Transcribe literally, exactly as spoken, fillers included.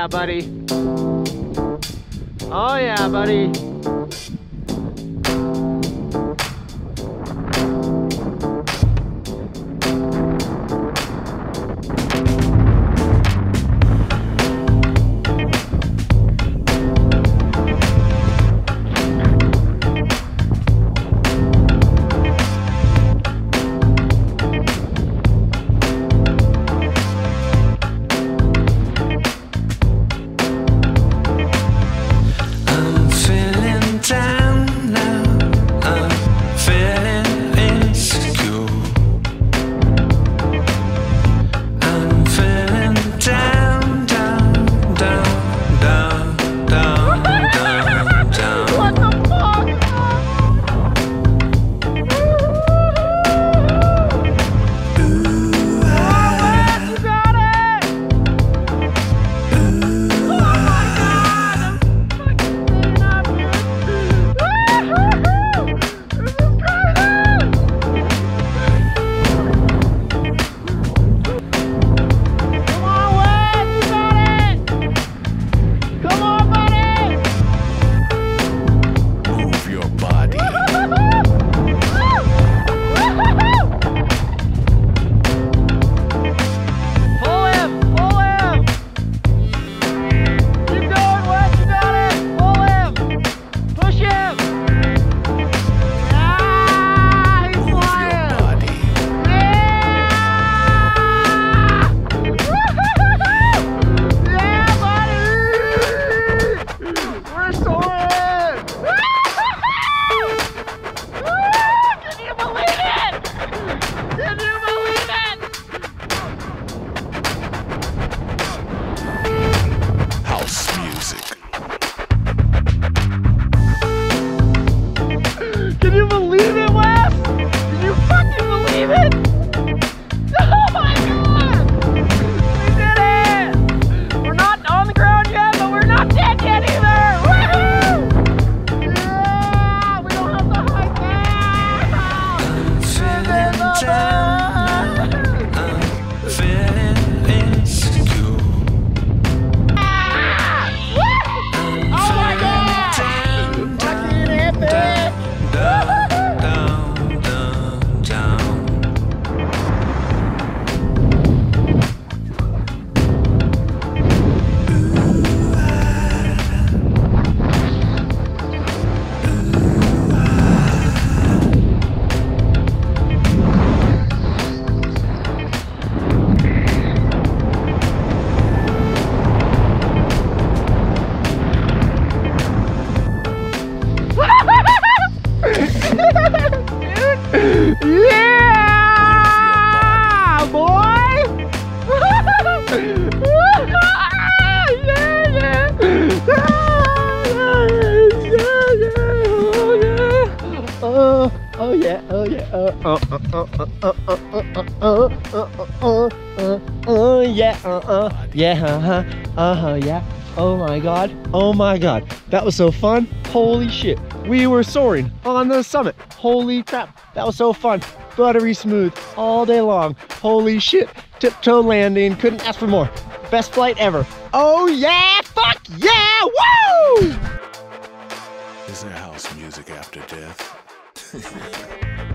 yeah, buddy. Oh yeah, buddy. Can you believe it, Wes? Can you fucking believe it? Oh my god! We did it! We're not on the ground yet, but we're not dead yet either! Woohoo! Yeah! We don't have to hike now! This is the yeah, boy! Oh, oh yeah, oh yeah, oh, oh, oh, oh, oh, oh, oh, oh, oh, oh, oh, yeah, uh, uh, yeah, uh-huh, uh-huh, yeah. Oh my god, oh my god, that was so fun. Holy shit, we were soaring on the summit. Holy crap, that was so fun. Buttery smooth all day long. Holy shit, tiptoe landing, couldn't ask for more. Best flight ever. Oh yeah, fuck yeah, woo! Is there house music after death?